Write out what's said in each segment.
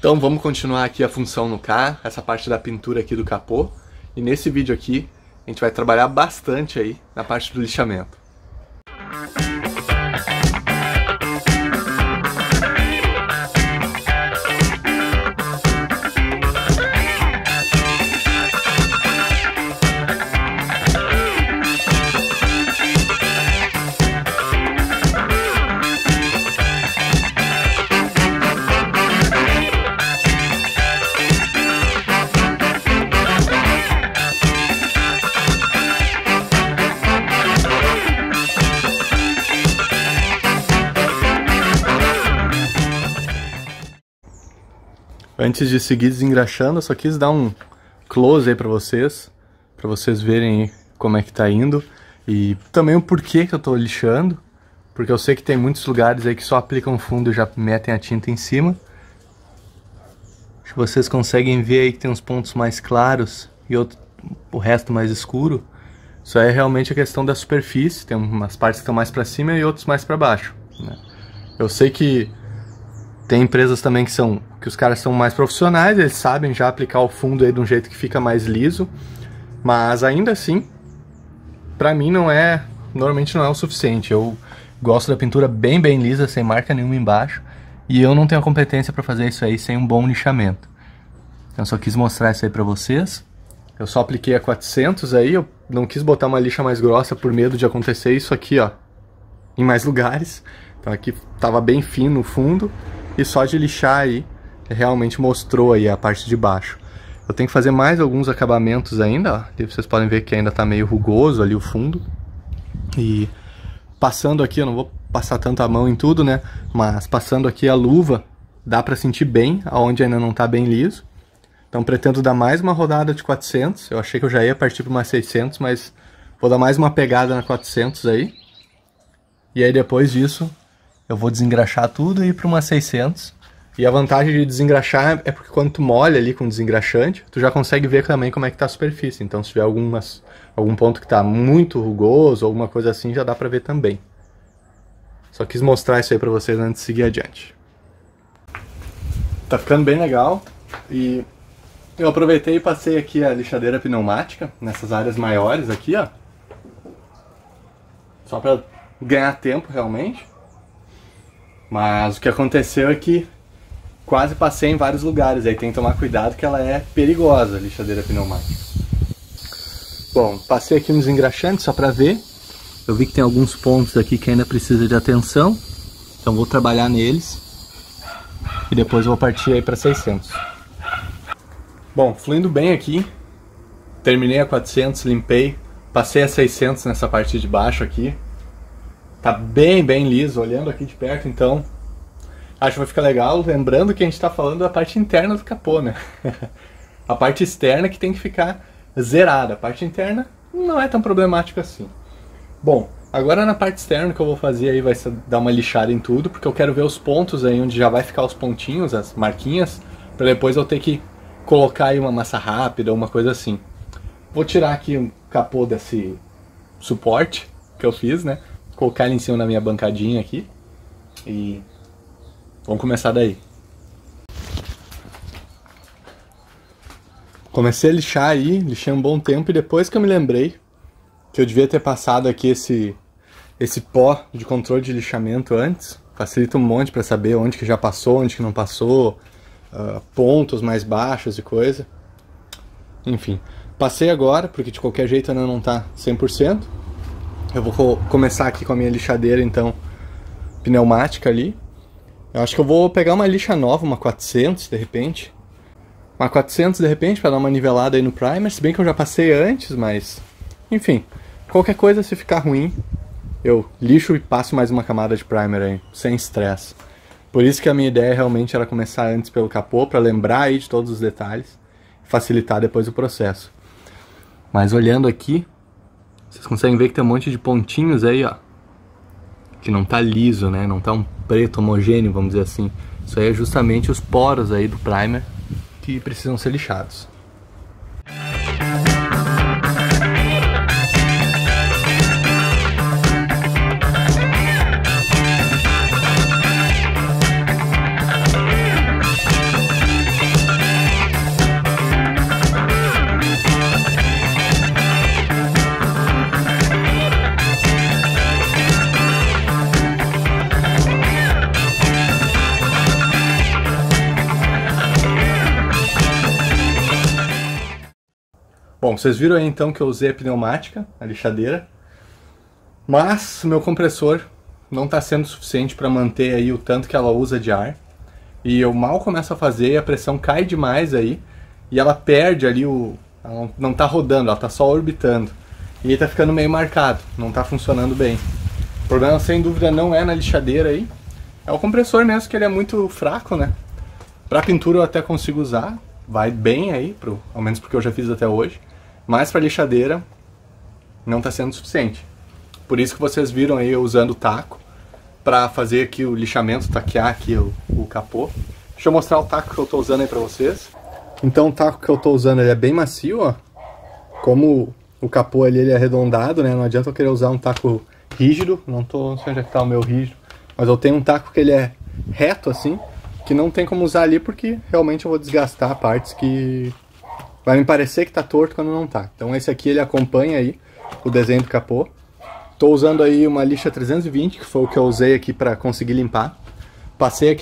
Então vamos continuar aqui a função no carro, essa parte da pintura aqui do capô. E nesse vídeo aqui a gente vai trabalhar bastante aí na parte do lixamento. Antes de seguir desengraxando, eu só quis dar um close aí pra vocês verem aí como é que tá indo e também o porquê que eu tô lixando, porque eu sei que tem muitos lugares aí que só aplicam fundo e já metem a tinta em cima. Acho que vocês conseguem ver aí que tem uns pontos mais claros e o resto mais escuro. Isso aí é realmente a questão da superfície, tem umas partes que estão mais pra cima e outras mais pra baixo, né? Eu sei que tem empresas também que os caras são mais profissionais, eles sabem já aplicar o fundo aí de um jeito que fica mais liso, mas ainda assim, pra mim normalmente não é o suficiente. Eu gosto da pintura bem lisa, sem marca nenhuma embaixo, e eu não tenho a competência pra fazer isso aí sem um bom lixamento. Então eu só quis mostrar isso aí pra vocês. Eu só apliquei a 400 aí, eu não quis botar uma lixa mais grossa por medo de acontecer isso aqui, ó, em mais lugares. Então aqui tava bem fino o fundo. E só de lixar aí, realmente mostrou aí a parte de baixo. Eu tenho que fazer mais alguns acabamentos ainda, ó. E vocês podem ver que ainda tá meio rugoso ali o fundo. E passando aqui, eu não vou passar tanto a mão em tudo, né? Mas passando aqui a luva, dá pra sentir bem aonde ainda não tá bem liso. Então pretendo dar mais uma rodada de 400. Eu achei que eu já ia partir para umas 600, mas vou dar mais uma pegada na 400 aí. E aí depois disso eu vou desengraxar tudo e ir para umas 600. E a vantagem de desengraxar é porque quando tu molha ali com desengraxante, tu já consegue ver também como é que tá a superfície. Então se tiver algum ponto que tá muito rugoso, alguma coisa assim, já dá pra ver também. Só quis mostrar isso aí pra vocês antes de seguir adiante. Tá ficando bem legal. E eu aproveitei e passei aqui a lixadeira pneumática nessas áreas maiores aqui, ó. Só pra ganhar tempo realmente. Mas o que aconteceu é que quase passei em vários lugares, aí tem que tomar cuidado que ela é perigosa, a lixadeira pneumática. Bom, passei aqui no desengraxante só pra ver. Eu vi que tem alguns pontos aqui que ainda precisa de atenção, então vou trabalhar neles e depois vou partir aí pra 600. Bom, fluindo bem aqui, terminei a 400, limpei, passei a 600 nessa parte de baixo aqui. Tá bem liso, olhando aqui de perto, então acho que vai ficar legal. Lembrando que a gente tá falando da parte interna do capô, né? A parte externa que tem que ficar zerada. A parte interna não é tão problemática assim. Bom, agora na parte externa que eu vou fazer aí vai ser dar uma lixada em tudo, porque eu quero ver os pontos aí onde já vai ficar os pontinhos, as marquinhas, pra depois eu ter que colocar aí uma massa rápida ou uma coisa assim. Vou tirar aqui o capô desse suporte que eu fiz, né? Colocar ele em cima da minha bancadinha aqui e vamos começar daí. Comecei a lixar aí, lixei um bom tempo e depois que eu me lembrei que eu devia ter passado aqui esse pó de controle de lixamento antes, facilita um monte para saber onde que já passou, onde que não passou, pontos mais baixos e coisa. Enfim, passei agora porque de qualquer jeito ainda não tá 100%. Eu vou começar aqui com a minha lixadeira, então, pneumática ali. Eu acho que eu vou pegar uma lixa nova, uma 400, de repente. Uma 400, de repente, para dar uma nivelada aí no primer. Se bem que eu já passei antes, mas... Enfim, qualquer coisa, se ficar ruim, eu lixo e passo mais uma camada de primer aí, sem estresse. Por isso que a minha ideia realmente era começar antes pelo capô, para lembrar aí de todos os detalhes. Facilitar depois o processo. Mas olhando aqui... Vocês conseguem ver que tem um monte de pontinhos aí, ó. Que não tá liso, né? Não tá um preto homogêneo, vamos dizer assim. Isso aí é justamente os poros aí do primer que precisam ser lixados. Bom, vocês viram aí então que eu usei a pneumática, a lixadeira, mas o meu compressor não está sendo suficiente para manter aí o tanto que ela usa de ar. E eu mal começo a fazer e a pressão cai demais aí, e ela perde ali ela não está rodando, ela está só orbitando. E aí tá ficando meio marcado, não está funcionando bem. O problema sem dúvida não é na lixadeira aí, é o compressor mesmo, que ele é muito fraco, né? Para pintura eu até consigo usar, vai bem aí, ao menos porque eu já fiz até hoje. Mas para lixadeira não está sendo suficiente. Por isso que vocês viram aí eu usando o taco para fazer aqui o lixamento, taquear aqui o capô. Deixa eu mostrar o taco que eu estou usando aí para vocês. Então o taco que eu estou usando ele é bem macio, ó. Como o capô ali ele é arredondado, né? Não adianta eu querer usar um taco rígido. Não sei onde é que tá o meu rígido. Mas eu tenho um taco que ele é reto assim, que não tem como usar ali porque realmente eu vou desgastar partes que vai me parecer que tá torto quando não tá. Então esse aqui ele acompanha aí o desenho do capô. Tô usando aí uma lixa 320, que foi o que eu usei aqui para conseguir limpar. Passei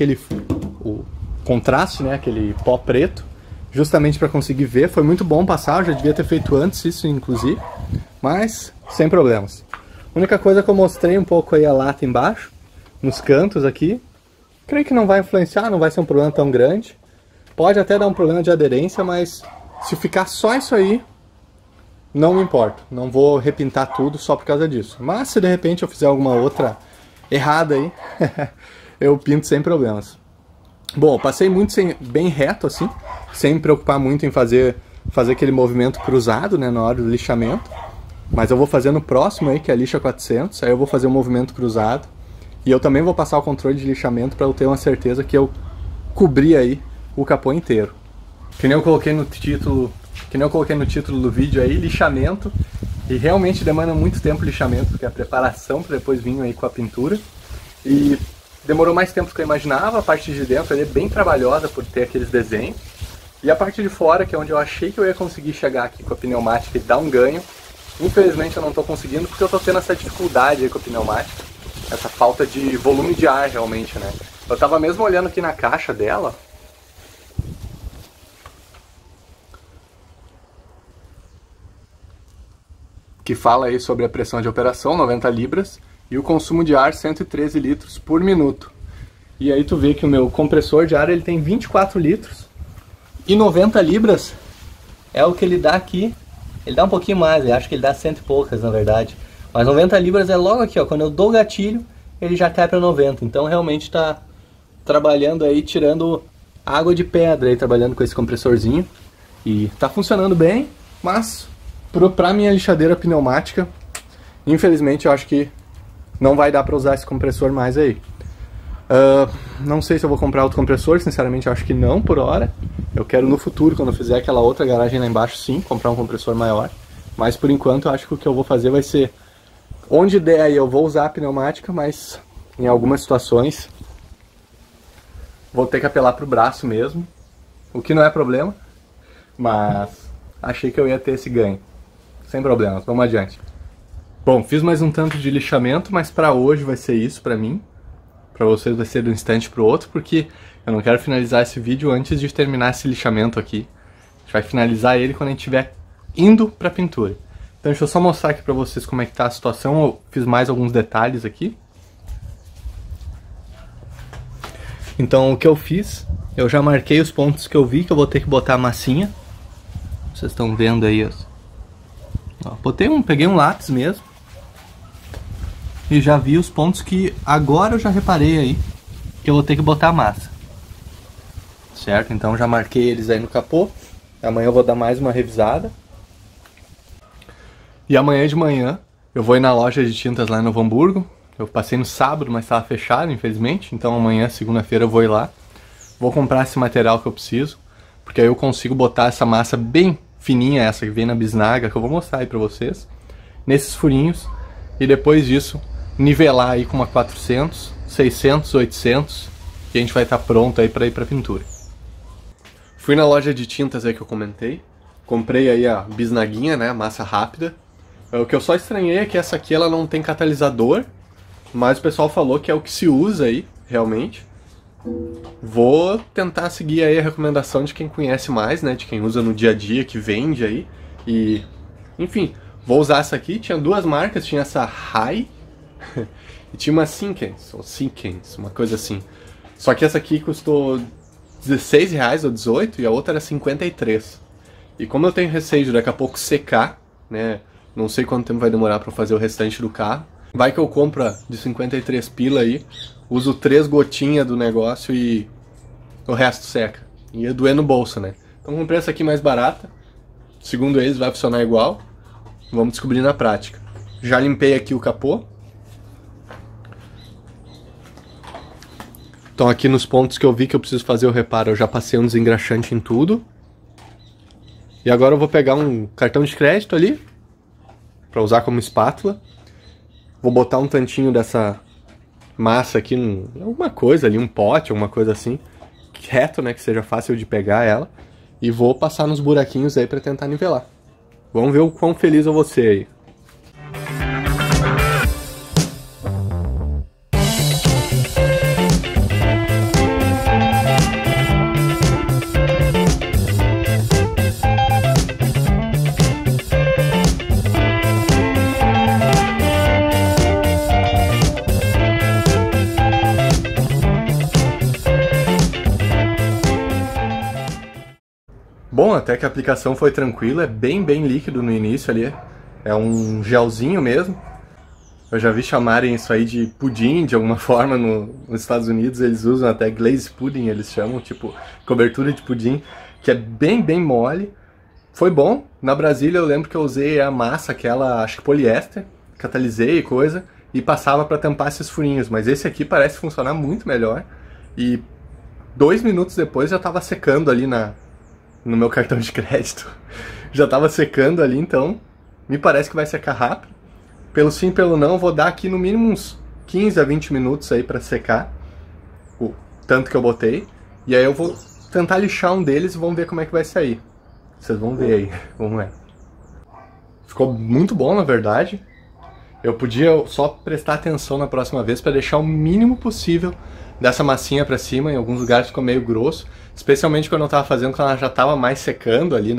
o contraste, né, aquele pó preto, justamente para conseguir ver. Foi muito bom passar, eu já devia ter feito antes isso, inclusive, mas sem problemas. A única coisa que eu mostrei um pouco aí a lata embaixo, nos cantos aqui. Creio que não vai influenciar, não vai ser um problema tão grande. Pode até dar um problema de aderência, mas se ficar só isso aí, não me importo, não vou repintar tudo só por causa disso. Mas se de repente eu fizer alguma outra errada aí, eu pinto sem problemas. Bom, passei muito bem reto assim, sem me preocupar muito em fazer aquele movimento cruzado, né, na hora do lixamento. Mas eu vou fazer no próximo aí, que é a lixa 400, aí eu vou fazer um movimento cruzado. E eu também vou passar o controle de lixamento para eu ter uma certeza que eu cobri aí o capô inteiro. Que nem eu coloquei no título do vídeo aí, lixamento, e realmente demanda muito tempo o lixamento, porque a preparação para depois vir aí com a pintura, e demorou mais tempo do que eu imaginava. A parte de dentro é bem trabalhosa por ter aqueles desenhos, e a parte de fora, que é onde eu achei que eu ia conseguir chegar aqui com a pneumática e dar um ganho, infelizmente eu não estou conseguindo, porque eu estou tendo essa dificuldade aí com a pneumática, essa falta de volume de ar realmente, né? Eu estava mesmo olhando aqui na caixa dela, que fala aí sobre a pressão de operação, 90 libras, e o consumo de ar, 113 litros por minuto. E aí tu vê que o meu compressor de ar ele tem 24 litros, e 90 libras é o que ele dá aqui. Ele dá um pouquinho mais, eu acho que ele dá 100 e poucas na verdade. Mas 90 libras é logo aqui, ó, quando eu dou o gatilho, ele já cai para 90. Então realmente está trabalhando aí, tirando água de pedra aí, trabalhando com esse compressorzinho. E tá funcionando bem, mas pra minha lixadeira pneumática, infelizmente eu acho que não vai dar para usar esse compressor mais aí. Não sei se eu vou comprar outro compressor, sinceramente eu acho que não por hora. Eu quero no futuro, quando eu fizer aquela outra garagem lá embaixo, sim, comprar um compressor maior. Mas por enquanto eu acho que o que eu vou fazer vai ser, onde der aí eu vou usar a pneumática, mas em algumas situações vou ter que apelar pro braço mesmo, o que não é problema, mas achei que eu ia ter esse ganho. Sem problemas, vamos adiante. Bom, fiz mais um tanto de lixamento, mas para hoje vai ser isso para mim. Para vocês vai ser de um instante pro outro, porque eu não quero finalizar esse vídeo antes de terminar esse lixamento aqui. A gente vai finalizar ele quando a gente estiver indo para pintura. Então deixa eu só mostrar aqui para vocês como é que tá a situação. Eu fiz mais alguns detalhes aqui. Então o que eu fiz, eu já marquei os pontos que eu vi que eu vou ter que botar a massinha. Vocês estão vendo aí, ó, peguei um lápis mesmo e já vi os pontos que agora eu já reparei aí que eu vou ter que botar a massa, certo? Então já marquei eles aí no capô. Amanhã eu vou dar mais uma revisada. E amanhã de manhã eu vou ir na loja de tintas lá em Novo Hamburgo. Eu passei no sábado, mas estava fechado, infelizmente. Então amanhã, segunda-feira, eu vou ir lá. Vou comprar esse material que eu preciso, porque aí eu consigo botar essa massa bem fininha, essa que vem na bisnaga, que eu vou mostrar aí pra vocês, nesses furinhos. E depois disso, nivelar aí com uma 400, 600, 800, e a gente vai estar pronto aí para ir pra pintura. Fui na loja de tintas aí que eu comentei. Comprei aí a bisnaguinha, né, massa rápida. O que eu só estranhei é que essa aqui ela não tem catalisador, mas o pessoal falou que é o que se usa aí, realmente. Vou tentar seguir aí a recomendação de quem conhece mais, né, de quem usa no dia a dia, que vende aí, E, enfim, vou usar essa aqui. Tinha duas marcas, tinha essa Rai e tinha uma Sinkens, ou Sinkens, uma coisa assim. Só que essa aqui custou R$16 ou 18 e a outra era 53. E como eu tenho receio de daqui a pouco secar, né, não sei quanto tempo vai demorar pra fazer o restante do carro, vai que eu compro a de 53 pila aí, uso 3 gotinhas do negócio e o resto seca. Ia doer no bolso, né? Então comprei essa aqui mais barata, segundo eles vai funcionar igual, vamos descobrir na prática. Já limpei aqui o capô. Então aqui nos pontos que eu vi que eu preciso fazer o reparo, eu já passei um desengraxante em tudo. E agora eu vou pegar um cartão de crédito ali, pra usar como espátula. Vou botar um tantinho dessa massa aqui, alguma coisa ali, um pote, alguma coisa assim, reto, né, que seja fácil de pegar ela. E vou passar nos buraquinhos aí pra tentar nivelar. Vamos ver o quão feliz eu vou ser aí. Bom, até que a aplicação foi tranquila, é bem líquido no início ali, é um gelzinho mesmo. Eu já vi chamarem isso aí de pudim, de alguma forma, nos Estados Unidos eles usam até glaze pudding, eles chamam, tipo, cobertura de pudim, que é bem mole. Foi bom, na Brasília eu lembro que eu usei a massa, aquela, acho que poliéster, catalisei e coisa, e passava pra tampar esses furinhos, mas esse aqui parece funcionar muito melhor, e 2 minutos depois já tava secando ali no meu cartão de crédito. Já tava secando ali, então me parece que vai secar rápido. Pelo sim, pelo não, vou dar aqui no mínimo uns 15 a 20 minutos aí pra secar o tanto que eu botei. E aí eu vou tentar lixar um deles e vamos ver como é que vai sair. Vocês vão ver aí, vamos ver. Ficou muito bom, na verdade. Eu podia só prestar atenção na próxima vez pra deixar o mínimo possível dessa massinha pra cima. Em alguns lugares ficou meio grosso, especialmente quando eu tava fazendo, quando ela já tava mais secando ali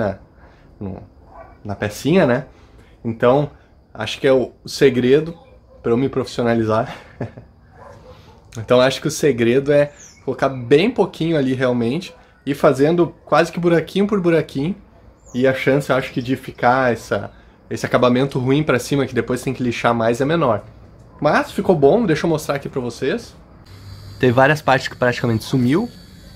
na pecinha, né? Então, acho que é o segredo pra eu me profissionalizar. Então acho que o segredo é colocar bem pouquinho ali realmente, e fazendo quase que buraquinho por buraquinho, e a chance, eu acho que de ficar esse acabamento ruim pra cima, que depois tem que lixar mais, é menor. Mas ficou bom, deixa eu mostrar aqui pra vocês. Teve várias partes que praticamente sumiu.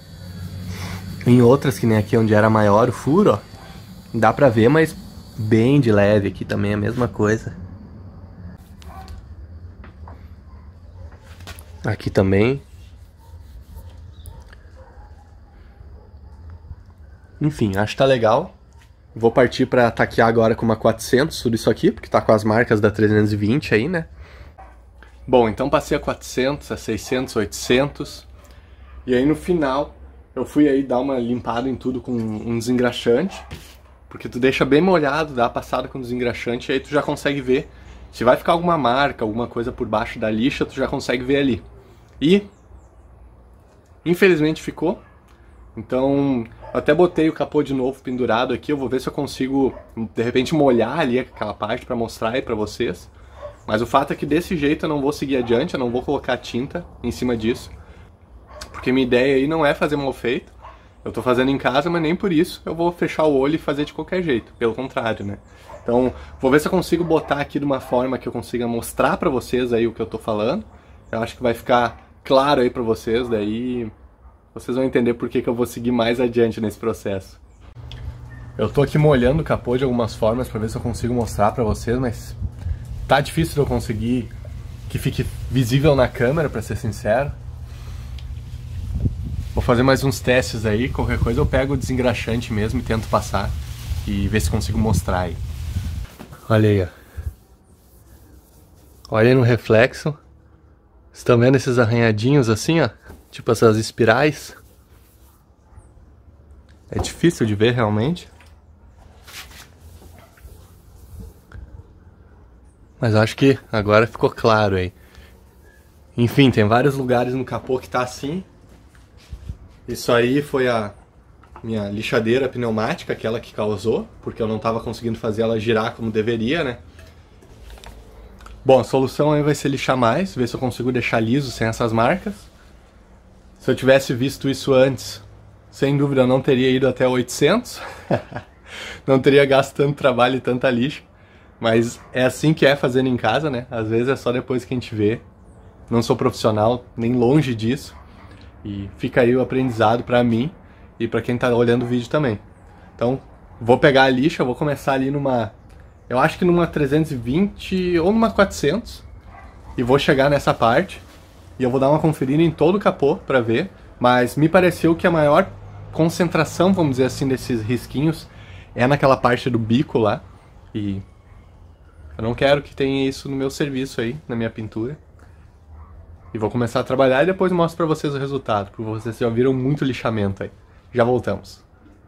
Em outras, que nem aqui onde era maior o furo, ó, dá pra ver, mas bem de leve. Aqui também é a mesma coisa. Aqui também. Enfim, acho que tá legal. Vou partir pra taquear agora com uma 400 tudo isso aqui, porque tá com as marcas da 320 aí, né? Bom, então passei a 400, a 600, 800. E aí no final eu fui aí dar uma limpada em tudo com um desengraxante, porque tu deixa bem molhado, dá a passada com desengraxante, e aí tu já consegue ver se vai ficar alguma marca, alguma coisa por baixo da lixa, tu já consegue ver ali. E infelizmente ficou. Então eu até botei o capô de novo pendurado aqui, eu vou ver se eu consigo de repente molhar ali aquela parte pra mostrar aí pra vocês. Mas o fato é que desse jeito eu não vou seguir adiante, eu não vou colocar tinta em cima disso, porque minha ideia aí não é fazer mal feito. Eu tô fazendo em casa, mas nem por isso eu vou fechar o olho e fazer de qualquer jeito, pelo contrário, né? Então, vou ver se eu consigo botar aqui de uma forma que eu consiga mostrar pra vocês aí o que eu tô falando. Eu acho que vai ficar claro aí pra vocês, daí vocês vão entender por que eu vou seguir mais adiante nesse processo. Eu tô aqui molhando o capô de algumas formas pra ver se eu consigo mostrar pra vocês, mas tá difícil de eu conseguir que fique visível na câmera, pra ser sincero. Vou fazer mais uns testes aí, qualquer coisa eu pego o desengraxante mesmo e tento passar e ver se consigo mostrar aí. Olha aí, ó. Olha aí no reflexo. Vocês estão vendo esses arranhadinhos assim, ó? Tipo essas espirais. É difícil de ver realmente. Mas acho que agora ficou claro aí. Enfim, tem vários lugares no capô que tá assim. Isso aí foi a minha lixadeira pneumática, aquela que causou, porque eu não estava conseguindo fazer ela girar como deveria, né? Bom, a solução aí vai ser lixar mais, ver se eu consigo deixar liso sem essas marcas. Se eu tivesse visto isso antes, sem dúvida eu não teria ido até 800, não teria gasto tanto trabalho e tanta lixa, mas é assim que é fazendo em casa, né? Às vezes é só depois que a gente vê, não sou profissional, nem longe disso, e fica aí o aprendizado pra mim e pra quem tá olhando o vídeo também. Então, vou pegar a lixa, vou começar ali numa, eu acho que numa 320 ou numa 400, e vou chegar nessa parte, e eu vou dar uma conferida em todo o capô pra ver, mas me pareceu que a maior concentração, vamos dizer assim, desses risquinhos é naquela parte do bico lá, e eu não quero que tenha isso no meu serviço aí, na minha pintura. E vou começar a trabalhar e depois mostro pra vocês o resultado, porque vocês já viram muito lixamento aí. Já voltamos.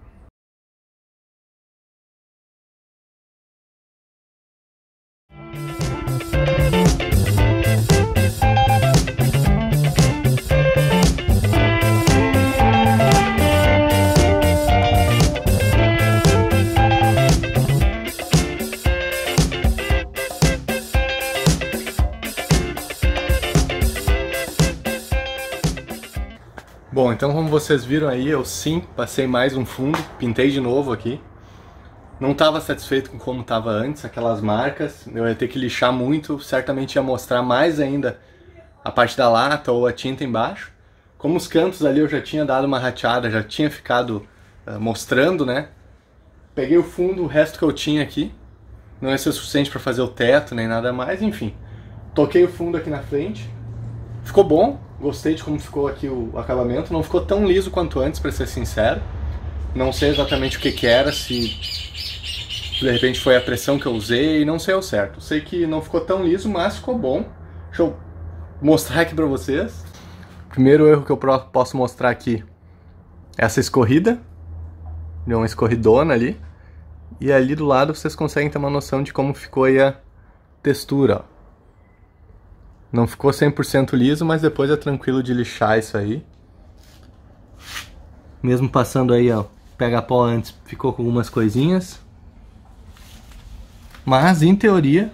Bom, então como vocês viram aí, eu sim passei mais um fundo, pintei de novo aqui. Não estava satisfeito com como estava antes, aquelas marcas, eu ia ter que lixar muito, certamente ia mostrar mais ainda a parte da lata ou a tinta embaixo. Como os cantos ali eu já tinha dado uma rateada, já tinha ficado mostrando, né? Peguei o fundo, o resto que eu tinha aqui, não ia ser suficiente para fazer o teto nem nada mais, enfim. Toquei o fundo aqui na frente, ficou bom. Gostei de como ficou aqui o acabamento, não ficou tão liso quanto antes, pra ser sincero. Não sei exatamente o que era, se de repente foi a pressão que eu usei, não sei ao certo. Sei que não ficou tão liso, mas ficou bom. Deixa eu mostrar aqui pra vocês. Primeiro erro que eu posso mostrar aqui é essa escorrida. Deu uma escorridona ali. E ali do lado vocês conseguem ter uma noção de como ficou aí a textura, ó. Não ficou 100% liso, mas depois é tranquilo de lixar isso aí. Mesmo passando aí, ó, pega pó antes, ficou com algumas coisinhas. Mas, em teoria,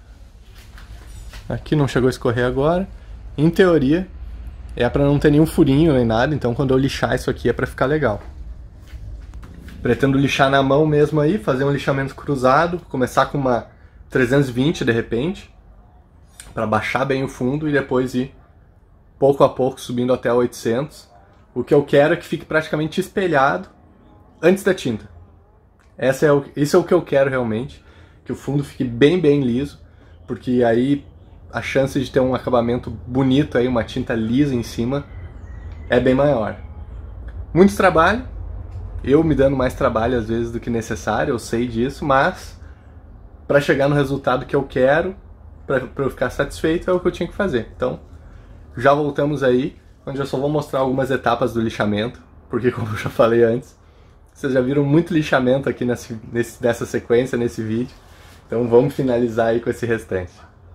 aqui não chegou a escorrer agora. Em teoria, é pra não ter nenhum furinho nem nada, então quando eu lixar isso aqui é pra ficar legal. Pretendo lixar na mão mesmo aí, fazer um lixamento cruzado, começar com uma 320 de repente, para baixar bem o fundo e depois ir pouco a pouco subindo até 800. O que eu quero é que fique praticamente espelhado antes da tinta. Isso é o que eu quero realmente, que o fundo fique bem liso, porque aí a chance de ter um acabamento bonito aí, uma tinta lisa em cima, é bem maior. Muito trabalho, eu me dando mais trabalho às vezes do que necessário, eu sei disso, mas para chegar no resultado que eu quero, para eu ficar satisfeito, é o que eu tinha que fazer. Então, já voltamos aí, onde eu só vou mostrar algumas etapas do lixamento, porque como eu já falei antes, vocês já viram muito lixamento aqui nessa sequência, nesse vídeo. Então vamos finalizar aí com esse restante.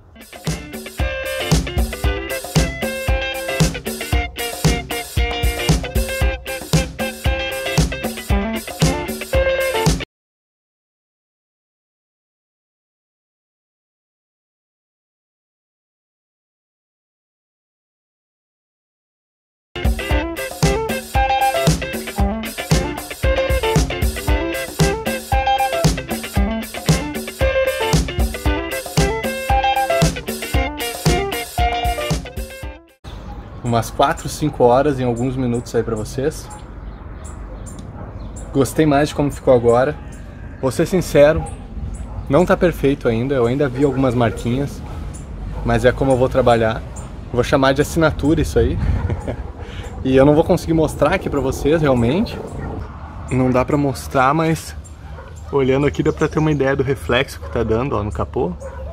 Umas 4, 5 horas em alguns minutos aí pra vocês. Gostei mais de como ficou agora. Vou ser sincero, não tá perfeito ainda, eu ainda vi algumas marquinhas, mas é como eu vou trabalhar. Vou chamar de assinatura isso aí. E eu não vou conseguir mostrar aqui pra vocês realmente. Não dá pra mostrar, mas olhando aqui dá pra ter uma ideia do reflexo que tá dando, ó, no capô.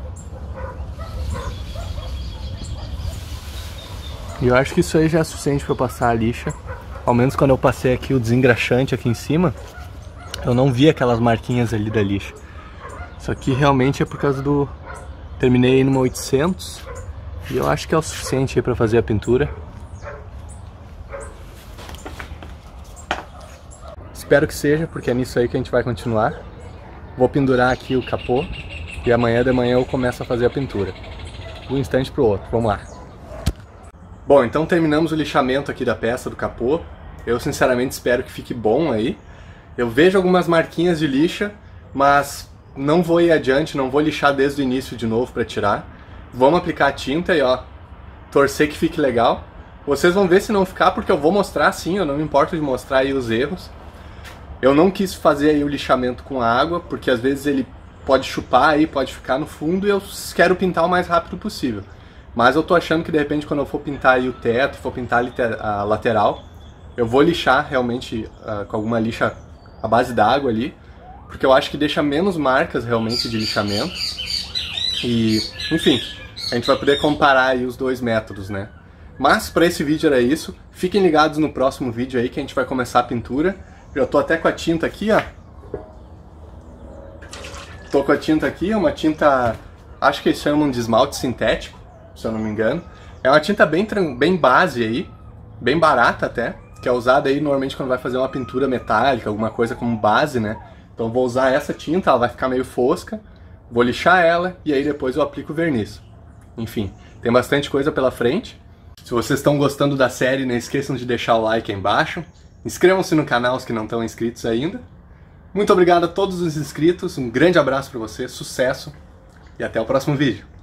E eu acho que isso aí já é suficiente para eu passar a lixa. Ao menos quando eu passei aqui o desengraxante aqui em cima, eu não vi aquelas marquinhas ali da lixa. Isso aqui realmente é por causa do... Terminei aí numa 800 e eu acho que é o suficiente aí para fazer a pintura. espero que seja, porque é nisso aí que a gente vai continuar. Vou pendurar aqui o capô e amanhã de manhã eu começo a fazer a pintura. De um instante pro outro, vamos lá. Bom, então terminamos o lixamento aqui da peça do capô. Eu sinceramente espero que fique bom aí. Eu vejo algumas marquinhas de lixa, mas não vou ir adiante, não vou lixar desde o início de novo para tirar. Vamos aplicar a tinta e ó, torcer que fique legal. Vocês vão ver se não ficar, porque eu vou mostrar sim, eu não me importo de mostrar aí os erros. Eu não quis fazer aí o lixamento com água, porque às vezes ele pode chupar aí, pode ficar no fundo, e eu quero pintar o mais rápido possível. Mas eu tô achando que de repente quando eu for pintar aí o teto, for pintar a lateral, eu vou lixar realmente com alguma lixa à base d'água ali, porque eu acho que deixa menos marcas realmente de lixamento. E, enfim, a gente vai poder comparar aí os dois métodos, né? Mas para esse vídeo era isso. Fiquem ligados no próximo vídeo aí que a gente vai começar a pintura. Eu tô até com a tinta aqui, ó. Tô com a tinta aqui, é uma tinta, acho que eles chamam de esmalte sintético, se eu não me engano. É uma tinta bem base aí, bem barata até, que é usada aí normalmente quando vai fazer uma pintura metálica, alguma coisa como base, né? Então vou usar essa tinta, ela vai ficar meio fosca, vou lixar ela e aí depois eu aplico o verniz. Enfim, tem bastante coisa pela frente. Se vocês estão gostando da série, não esqueçam de deixar o like aí embaixo. Inscrevam-se no canal os que não estão inscritos ainda. Muito obrigado a todos os inscritos, um grande abraço para vocês, sucesso e até o próximo vídeo.